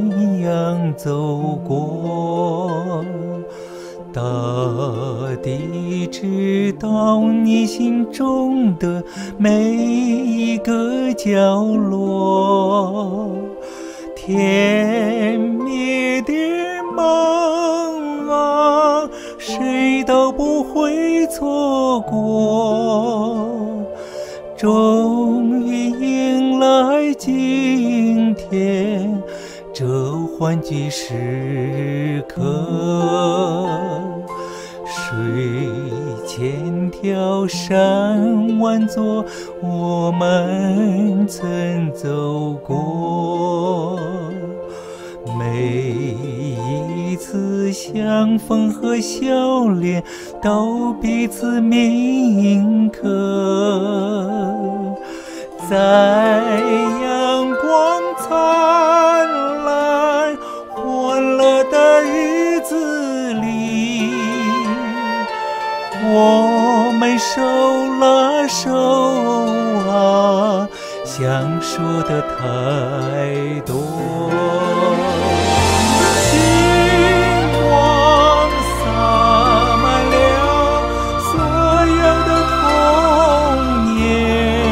样走过。大地知道你心中的每一个角落，天灭的梦啊，谁都不会错过。终于迎来今天这欢聚时刻，水千条山万座，我们曾走过。每一次相逢和笑脸，都彼此铭刻。在阳光灿烂欢乐的日子里，我们手拉手啊，想说的太多。星光洒满了所有的童年，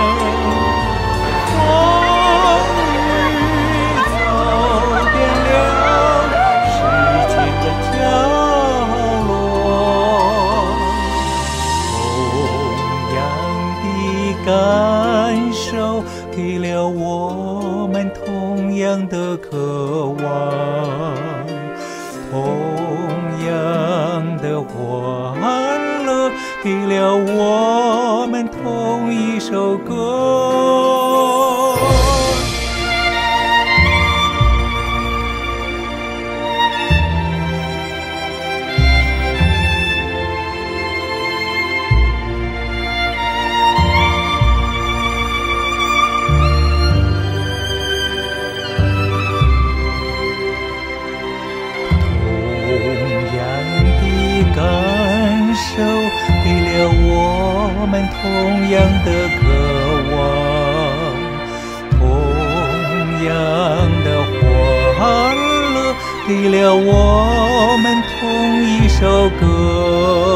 风雨走遍了世界的角落，同样的感受给了我们同样的渴望，同样的欢乐给了我们同一首歌。给了我们同样的渴望，同样的欢乐给了我们同一首歌。